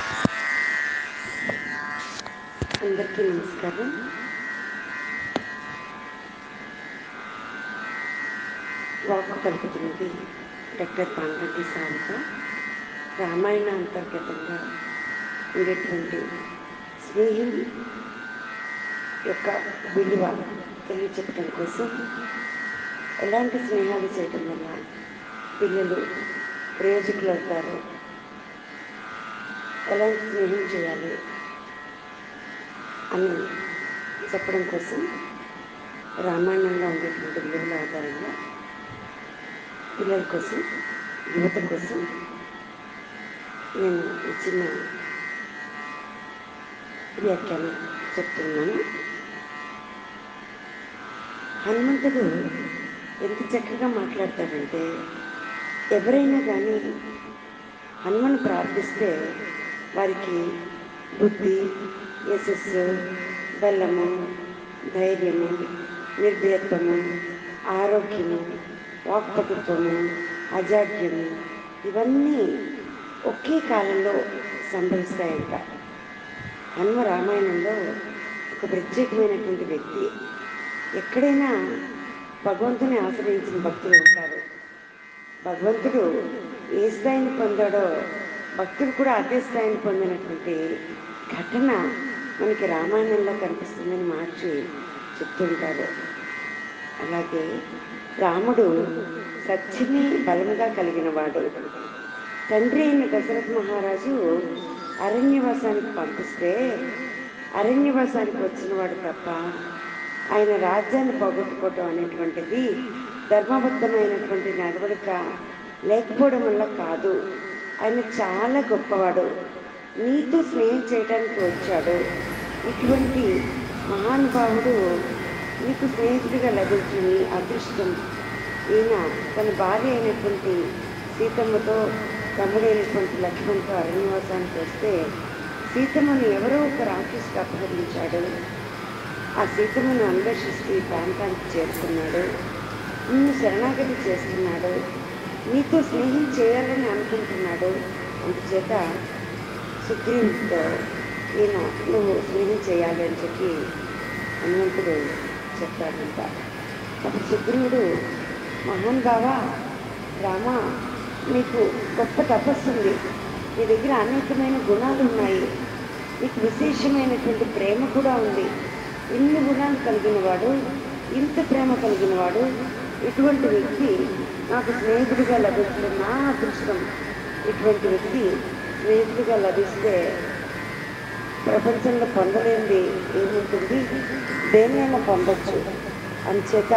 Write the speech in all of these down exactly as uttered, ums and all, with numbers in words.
అందరికీ నమస్కారం. వాక్కు పలుకుతున్నది డాక్టర్ పాండ్రెడ్డి సారిక. రామాయణ అంతర్గతంగా ఉండేటువంటి స్నేహం యొక్క విలువ తెలియచెప్పడం కోసం, ఎలాంటి స్నేహాలు చేయటం వల్ల పిల్లలు ప్రయోజకులు అవుతారు, ఎలాంటి స్నేహం చేయాలి అని చెప్పడం కోసం రామాయణంలో ఉండేటువంటి విలువల ఆధారంగా పిల్లల కోసం, యువత కోసం నేను ఈ చిన్న వ్యాఖ్యానం చెప్తున్నాను. హనుమంతుడు ఎంత చక్కగా మాట్లాడతాడంటే, ఎవరైనా కానీ హనుమను ప్రార్థిస్తే వారికి బుద్ధి, యశస్సు, బలము, ధైర్యము, నిర్భయత్వము, ఆరోగ్యము, వాక్పటుత్వము, అజాడ్యము ఇవన్నీ ఒకే కాలంలో సంభవిస్తాయంట. హనుమ రామాయణంలో ఒక ప్రత్యేకమైనటువంటి వ్యక్తి. ఎక్కడైనా భగవంతుని ఆశ్రయించిన భక్తులు ఉంటారు. భగవంతుడు ఏ స్థాయిని పొందాడో భక్తుడు కూడా అదే స్థాయిని పొందినటువంటి ఘటన మనకి రామాయణంలో కనిపిస్తుందని మార్చి చెప్తుంటారు. అలాగే రాముడు సత్యని బలముగా కలిగిన వాడు. తండ్రి అయిన దశరథ మహారాజు అరణ్యవాసానికి పంపిస్తే అరణ్యవాసానికి వచ్చిన వాడు తప్ప ఆయన రాజ్యాన్ని పోగొట్టుకోవటం అనేటువంటిది ధర్మబద్ధమైనటువంటి నడవడిక లేకపోవడం వల్ల కాదు. ఆయన చాలా గొప్పవాడు, నీతో స్నేహం చేయడానికి వచ్చాడు. ఇటువంటి మహానుభావుడు నీకు స్నేహితుడిగా లభించిన అదృష్టం. ఈయన తన భార్య అయినటువంటి సీతమ్మతో, తమ్ముడైనటువంటి లక్ష్మణ్తో అరణ్యవాసానికి వస్తే సీతమ్మను ఎవరో ఒక రాక్షసుడు అపహరించాడు. ఆ సీతమ్మను అన్వేషిస్తూ ఈ ప్రాంతానికి చేరుకున్నాడు. నిన్ను శరణాగతి చేస్తున్నాడు, నీతో స్నేహం చేయాలని అనుకుంటున్నాడు. అందుచేత సుగ్రీవుడితో ఈయన నువ్వు స్నేహం చేయాలి అని చెప్పి హనుమంతుడు చెప్తాడంట. అప్పుడు సుగ్రీవుడు, మహానుభావ రామ, నీకు గొప్ప తపస్సు ఉంది, నీ దగ్గర అనేకమైన గుణాలు ఉన్నాయి, నీకు విశేషమైనటువంటి ప్రేమ కూడా ఉంది. ఇన్ని గుణాలు కలిగిన వాడు, ఇంత ప్రేమ కలిగిన వాడు, ఇటువంటి వ్యక్తి నాకు స్నేహితుడిగా లభించడం నా అదృష్టం. ఇటువంటి వ్యక్తి స్నేహితుడిగా లభిస్తే ప్రపంచంలో పొందలేనిది ఏముంటుంది, దేన్నైనా పొందొచ్చు. అంచేత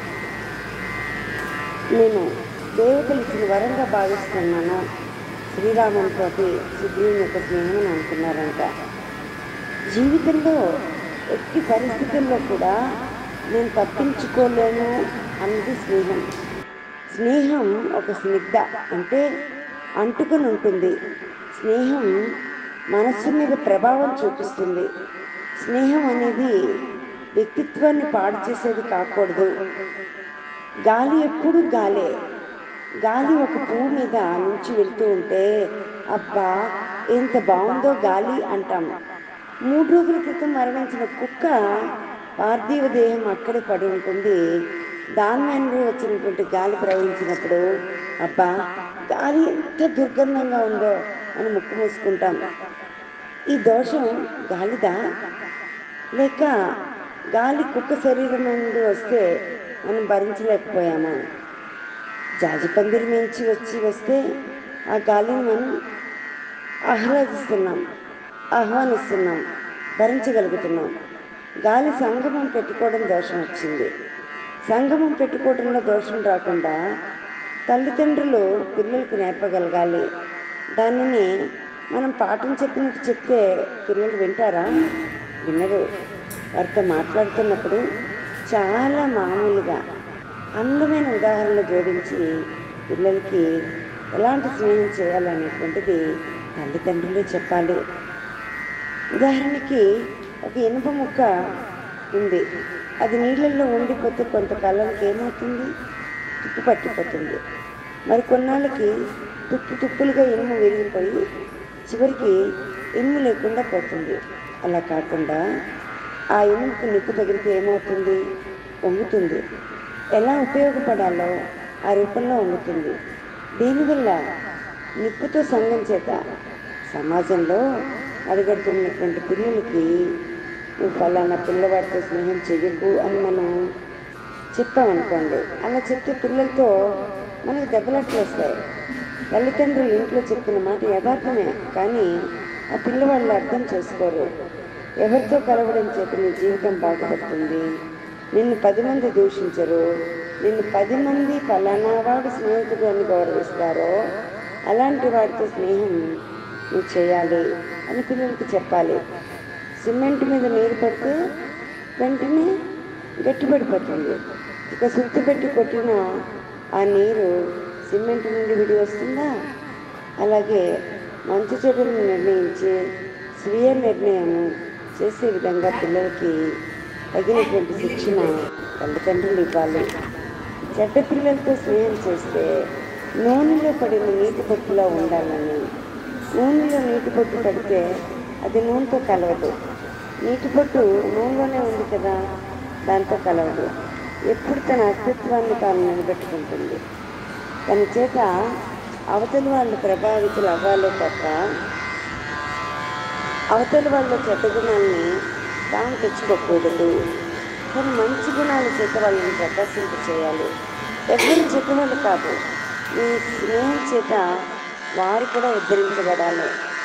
నేను దేవతలు ఇచ్చిన వరంగా భావిస్తున్నాను శ్రీరామునితో సుగ్రీవుని యొక్క స్నేహం అని అనుకున్నారంట. జీవితంలో ఎట్టి పరిస్థితుల్లో కూడా నేను తప్పించుకోలేను అన్నది స్నేహం. స్నేహం ఒక స్నిగ్ధ అంటే అంటుకుని ఉంటుంది. స్నేహం మనస్సు మీద ప్రభావం చూపిస్తుంది. స్నేహం అనేది వ్యక్తిత్వాన్ని పాడు చేసేది కాకూడదు. గాలి ఎప్పుడు గాలే. గాలి ఒక పువ్వు మీద నుంచి వెళ్తూ ఉంటే అబ్బా ఎంత బాగుందో గాలి అంటాము. మూడు రోజుల క్రితం మరణించిన కుక్క పార్థివ దేహం అక్కడే పడి ఉంటుంది. దాని మీద వచ్చినటువంటి గాలి ప్రవహించినప్పుడు అబ్బా గాలి ఎంత దుర్గంధంగా ఉందో అని ముక్కు మూసుకుంటాం. ఈ దోషం గాలిదా, లేక గాలి కుక్క శరీరం నుండి వస్తే మనం భరించలేకపోయామా? జాజిపందిరి నుంచి వచ్చి వస్తే ఆ గాలిని మనం ఆహ్లాదిస్తున్నాం, ఆహ్వానిస్తున్నాం, భరించగలుగుతున్నాం. గాలి సంగమం పెట్టుకోవడం దోషం వచ్చింది. సంగమం పెట్టుకోవడంలో దోషం రాకుండా తల్లిదండ్రులు పిల్లలకు నేర్పగలగాలి. దానిని మనం పాఠం చెప్పినట్టు చెప్తే పిల్లలు వింటారా? వినరు. వారితో మాట్లాడుతున్నప్పుడు చాలా మామూలుగా అందమైన ఉదాహరణలు జోడించి పిల్లలకి ఎలాంటి స్నేహం చేయాలనేటువంటిది తల్లిదండ్రులే చెప్పాలి. ఉదాహరణకి ఒక ఇనుప ముక్క ఉంది, అది నీళ్ళల్లో ఉండిపోతే కొంతకాలానికి ఏమవుతుంది? తుప్పు పట్టిపోతుంది. మరి కొన్నాళ్ళకి తుప్పు తుప్పులుగా ఇనుము విరిగిపోయి చివరికి ఇనుము లేకుండా పోతుంది. అలా కాకుండా ఆ ఇనుముకు నిప్పు తగిలితే ఏమవుతుంది? వంగుతుంది. ఎలా ఉపయోగపడాలో ఆ రూపంలో వంగుతుంది. దీనివల్ల నిప్పుతో సంఘం చేత సమాజంలో అడుగడుతున్నటువంటి పిల్లలకి నువ్వు ఫలానా పిల్లవాడితో స్నేహం చెయ్యకు అని మనం చెప్పామనుకోండి. అలా చెప్తే పిల్లలతో మనకు దెబ్బలాట్లు వస్తాయి. తల్లిదండ్రులు ఇంట్లో చెప్పిన మాట యథార్థమే, కానీ ఆ పిల్లవాళ్ళు అర్థం చేసుకోరు. ఎవరితో కలవడం చేత నీ జీవితం బాగుపడుతుంది, నిన్ను పది మంది దూషించరు, నిన్ను పది మంది ఫలానా వాడు స్నేహితుడు అని గౌరవిస్తారో అలాంటి వాడితో స్నేహం నువ్వు చేయాలి అని పిల్లలకి చెప్పాలి. సిమెంట్ మీద నీరు పడితే వెంటనే గట్టిపడిపోతుంది. ఇక సుత్తి పెట్టి కొట్టిన ఆ నీరు సిమెంట్ నుండి విడి వస్తుందా? అలాగే మంచి చెడులను నిర్ణయించి స్వీయ నిర్ణయం చేసే విధంగా పిల్లలకి తగినటువంటి శిక్షణ తల్లిదండ్రులు ఇవ్వాలి. చెడ్డ పిల్లలతో స్నేహం చేస్తే నూనెలో పడిన నీటి పొట్టులా ఉండాలని. నూనెలో నీటి పొట్టు పడితే అది నూనెతో కలవదు. నీటి పొట్టు నూనెలోనే ఉంది కదా, దాంతో కలవదు. ఎప్పుడు తన అస్తిత్వాన్ని తాను నిలబెట్టుకుంటుంది. తన చేత అవతలి వాళ్ళు ప్రభావితులు అవ్వాలే తప్ప అవతలి వాళ్ళ చెడ్డ గుణాన్ని తాను తెచ్చుకోకూడదు. కానీ మంచి గుణాల చేత వాళ్ళని ప్రదర్శింప చేయాలి. ఎవరు చెడ్డవాళ్ళు కాదు, ఈ స్నేహం చేత వారు కూడా ఉద్ధరించబడాలి.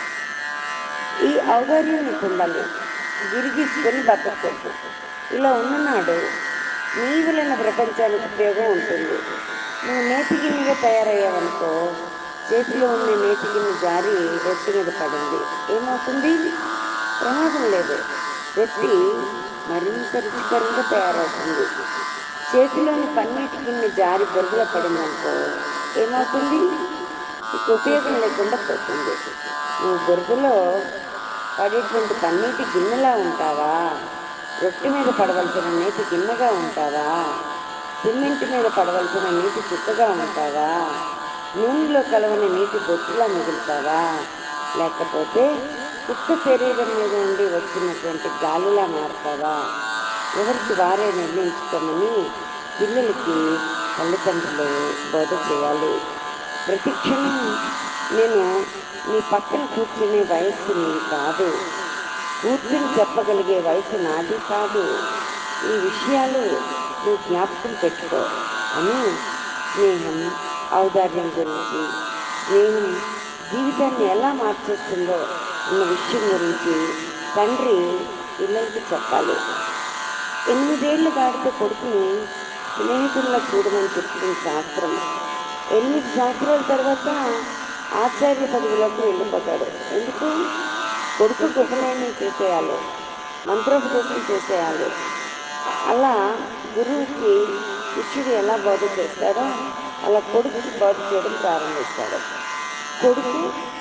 ఈ ఔదార్యం నీకు ఉండాలి. గిరిగీసుకొని బతకూడదు. ఇలా ఉన్ననాడు నీ వలన ప్రపంచానికి ఉపయోగం ఉంటుంది. నువ్వు నేతి గిన్నెగా తయారయ్యావనుకో, చేతిలో ఉన్న నేతి గిన్నె జారి రొట్టె మీద పడింది, ఏమవుతుంది? ప్రమాదం లేదు. రొట్టి మరింత రుచికరంగా తయారవుతుంది. చేతిలోని పన్నీటి గిన్నె జారి బొరుగులో పడిందనుకో, ఏమవుతుంది? నీకు ఉపయోగం లేకుండా పోతుంది. నువ్వు బొరుగులో పడేటువంటి పన్నీటి గిన్నెలా ఉంటావా? రొట్టె మీద పడవలసిన నీటి గిన్నెగా ఉంటావా? సిమెంట్ మీద పడవలసిన నీటి చుక్కగా ఉంటావా? నూనెలో కలవని నీటి బొట్టులా మిగులుతావా? లేకపోతే కుక్క శరీరం మీద నుండి వచ్చినటువంటి గాలిలా మారుతావా? ఎవరికి వారే నిర్ణయించుకోమని పిల్లలకి తల్లిదండ్రులు బోధ చేయాలి. ప్రతి క్షణం నేను నీ పక్కన కూర్చునే వయస్సు నీది కాదు, కూర్చుని చెప్పగలిగే వయసు నాది కాదు. ఈ విషయాలు నువ్వు జ్ఞాపకం పెట్టుకో అని స్నేహం, ఔదార్యం గురించి, స్నేహం జీవితాన్ని ఎలా మార్చేస్తుందో అన్న విషయం గురించి తండ్రి పిల్లలకి చెప్పాలి. ఎనిమిదేళ్లు దాటితే కొడుకుని స్నేహితుల్లో చూడమని చెప్తుంది శాస్త్రం. ఎనిమిది సంవత్సరాల తర్వాత ఆచార్య పదవిలోకి వెళ్ళిపోతాడు. ఎందుకు? కొడుకు ఉపనయనం చేసేయాలి, మంత్రోపదేశం చేసేయాలి. అలా గురువుకి శిష్యుడు ఎలా బోధ చేస్తాడో అలా కొడుకుకి బోధ చేయడం ప్రారంభిస్తాడు. కొడుకు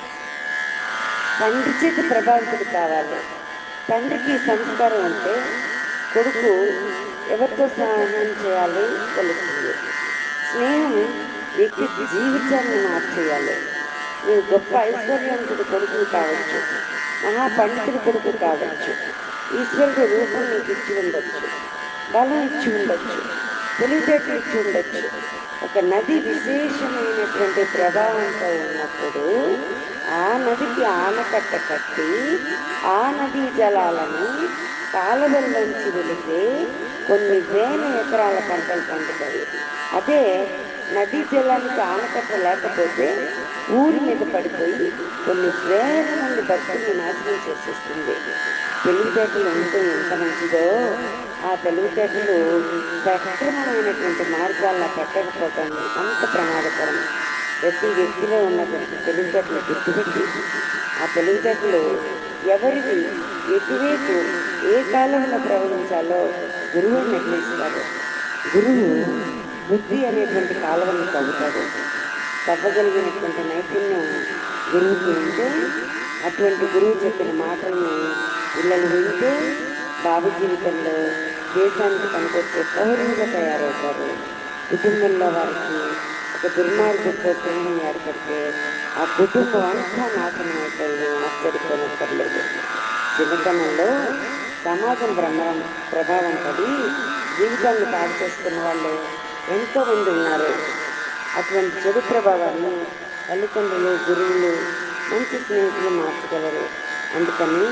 తండ్రి చేత ప్రభావితుడు కావాలి. తండ్రికి సంస్కారం ఉంటే కొడుకు ఎవరితో సహాయం చేయాలి తెలుస్తుంది. స్నేహం వ్యక్తి జీవితాన్ని మార్చేయాలి. నువ్వు గొప్ప ఐశ్వర్యవంతుడు కొడుకు కావచ్చు, మహాపండితుడి కొడుకు కావచ్చు, ఈశ్వరుడు రూపం నీకు ఇచ్చి ఉండొచ్చు, బలం ఇచ్చి ఉండొచ్చు, తెలివితేటలు ఇచ్చి ఉండొచ్చు. ఒక నది విశేషమైనటువంటి ప్రభావంతో ఉన్నప్పుడు ఆ నదికి ఆనకట్ట కట్టి ఆ నదీ జలాలను కాలువల్లోంచి వెళితే కొన్ని వేల ఎకరాల పంటలు పండుతాయి. అదే నదీ జలానికి ఆనకట్ట లేకపోతే ఊరి మీద పడిపోయి కొన్ని వేల మంది భక్తుల్ని నాశనం చేసేస్తుంది. తెలివితేటలు ఉంటే ఎంత మంచిదో, ఆ తెలివితేటలు సక్రమమైనటువంటి మార్గాల్లో పెట్టకపోవటం అంత ప్రమాదకరం. ప్రతి వ్యక్తిలో ఉన్నటువంటి తెలివితేటలు గుర్తుపెట్టి ఆ తెలివితేటలు ఎవరివి ఎటువైపు ఏ కాలంలో ప్రవహించాలో గురువు నిర్ణయిస్తారు. గురువు బుద్ధి అనేటువంటి కాలువను తవ్వుతాడు. తవ్వగలిగినటువంటి నైపుణ్యం గురువుకి ఉంటే అటువంటి గురువు చెప్పిన మాటలను పిల్లలు వింటే బాబు జీవితంలో దేశానికి పనికొచ్చే పౌరులుగా తయారవుతారు. కుటుంబంలో వారికి ఒక దుర్మార్గుడితో స్నేహం ఏర్పడితే ఆ కుటుంబం అంతా నాశనం అయిపోయినా ఆశ్చర్యపోనక్కర్లేదు. చిన్నతనంలో సమాజం భ్రమరం ప్రభావం పడి జీవితాన్ని పాడు చేసుకున్న వాళ్ళు ఎంతోమంది ఉన్నారు. అటువంటి చెడు ప్రభావాన్ని తల్లిదండ్రులు, గురువులు, మంచి స్నేహితులు మార్చగలరు. అందుకని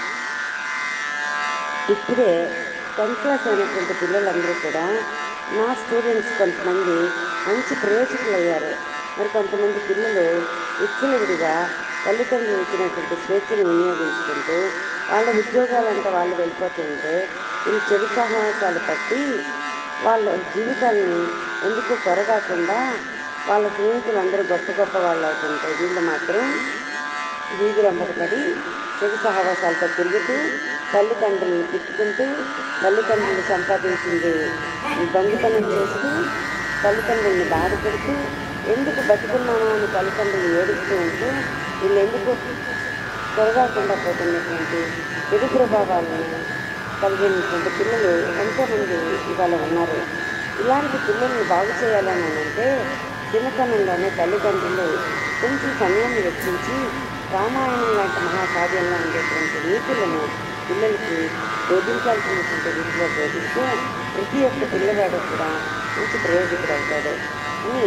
ఇప్పుడే టెన్త్ క్లాస్ అయినటువంటి పిల్లలందరూ కూడా నా స్టూడెంట్స్ కొంతమంది మంచి ప్రయోజకులు అయ్యారు. మరి కొంతమంది పిల్లలు విచ్చలవిడిగా తల్లిదండ్రులు ఇచ్చినటువంటి స్వేచ్ఛను వినియోగించుకుంటూ వాళ్ళ ఉద్యోగాలంతా వాళ్ళు వెళ్ళిపోతూ ఉంటే వీళ్ళు చెడు సహవాసాలు పట్టి వాళ్ళ జీవితాలని ఎందుకు కొరగాకుండా వాళ్ళ స్నేహితులందరూ గొప్ప గొప్ప వాళ్ళు అవుతుంటే వీళ్ళు మాత్రం వీధులంబట పడి చెడు సహవాసాలతో తిరుగుతూ తల్లిదండ్రులను తిట్టుకుంటూ తల్లిదండ్రులు సంపాదించింది దొంగతనం చేస్తూ తల్లిదండ్రులను బాధపెడుతూ ఎందుకు బతుకున్నామో అని తల్లిదండ్రులు ఏడుస్తూ ఉంటూ వీళ్ళు ఎందుకు కొరగాకుండా పోతున్నటువంటి చెడు ప్రభావాలను కలిగినటువంటి పిల్లలు ఎంతోమంది ఇవాళ ఉన్నారు. ఇలాంటి పిల్లల్ని బాగు చేయాలని అంటే చిన్నతనంలోనే తల్లిదండ్రులు కొంచెం సమయాన్ని వెచ్చించి రామాయణం లాంటి మహాకావ్యంలో ఉండేటువంటి నీతులను పిల్లలకి బోధించాల్సినటువంటి రీతిలో బోధిస్తే ప్రతి ఒక్క పిల్లవాడు కూడా మంచి ప్రయోజకుడు అవుతాడు అని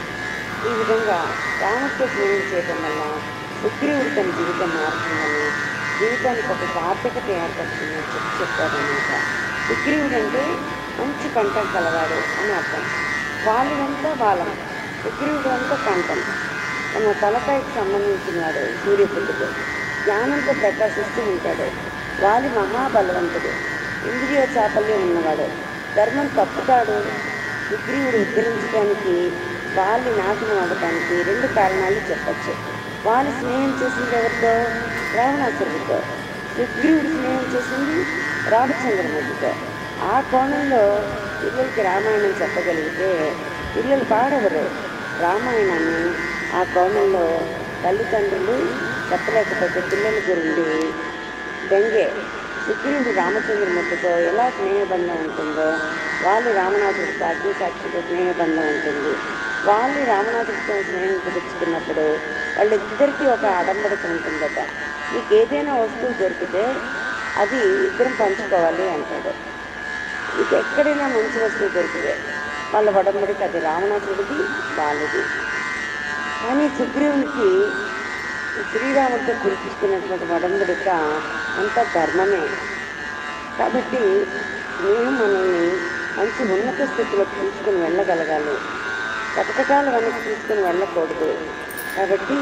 ఈ విధంగా రామతో స్నేహం చేయడం వల్ల సుగ్రీవుడు తన జీవితం మారుతుందని, జీవితానికి ఒక సార్థకత ఏర్పడుతుందని చెప్పి చెప్పారన్నమాట. సుగ్రీవుడు అంటే మంచి కంఠం కలవాడు అని అర్థం. వాళ్ళంతా వాళ్ళం, సుగ్రీవుడు అంతా కంఠం. తన తలపైకి సంబంధించిన వాడు సూర్యపుత్రుడు, జ్ఞానంతో ప్రకాశిస్తూ ఉంటాడు. వాలి మహాబలవంతుడు, ఇంద్రియ చాపల్యం ఉన్నవాడు, ధర్మం తప్పుతాడు. సుగ్రీవుడు ఉద్ధరించడానికి వాలి నాశనం అవ్వడానికి రెండు కారణాలు చెప్పచ్చు. వాళ్ళు స్నేహం చేసింది ఎవరితో? రావణాసురుడితో. సుగ్రీవుడు స్నేహం చేసింది రామచంద్రమూర్తితో. ఆ కోణంలో పిల్లలకి రామాయణం చెప్పగలిగితే పిల్లలు పాడవరు. రామాయణాన్ని ఆ కోణంలో తల్లిదండ్రులు చెప్పలేకపోతే పిల్లల గురించి బెంగే. సుగ్రీవుడు రామచంద్రమూర్తితో ఎలా స్నేహబంధం ఉంటుందో వాళ్ళు రామనాథుడితో అగ్నిసాక్షితో స్నేహబంధం ఉంటుంది. వాళ్ళు రామనాథుడితో స్నేహం కుదుర్చుకున్నప్పుడు వాళ్ళిద్దరికీ ఒక ఆడంబరత ఉంటుందట. నీకు ఏదైనా వస్తువు దొరికితే అది ఇద్దరం పంచుకోవాలి అంటాడు. ఇది ఎక్కడైనా మంచి వస్తువు దొరికితే వాళ్ళ వడంబడికి అది రావణాసుడిది, వాళ్ళది. కానీ సుగ్రీవునికి శ్రీరాముడితో కురిపించుకున్నటువంటి వడంబడిక అంతా ధర్మమే. కాబట్టి స్నేహం మనల్ని మంచి ఉన్నత స్థితిలోకి తీసుకుని వెళ్ళగలగాలి, కటకటాల వెనక్కి తీసుకుని వెళ్ళకూడదు. కాబట్టి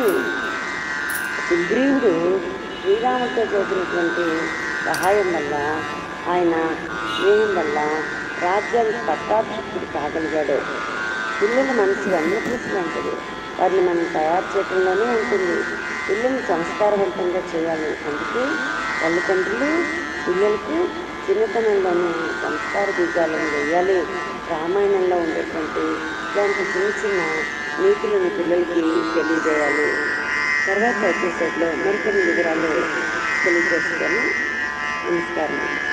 సుగ్రీవుడు శ్రీరాముడితో చేసినటువంటి సహాయం వల్ల, ఆయన స్నేహం వల్ల రాజ్యానికి పట్టాభిషిక్తుడు కాగలిగాడు. పిల్లల మనసు అన్నప్రశ్న ఉంటుంది, వారిని మనం తయారు చేయడంలోనే ఉంటుంది. పిల్లల్ని సంస్కారవంతంగా చేయాలి. అందుకే తల్లిదండ్రులు పిల్లలకు చిన్నతనంలోనే సంస్కార బీజాలను వేయాలి. రామాయణంలో ఉండేటువంటి ఇలాంటి చిన్న చిన్న నీతులను పిల్లలకి తెలియజేయాలి. తర్వాత ఎపిసోడ్లో మరికొన్ని వివరాలు తెలియజేస్తాను. నమస్కారం.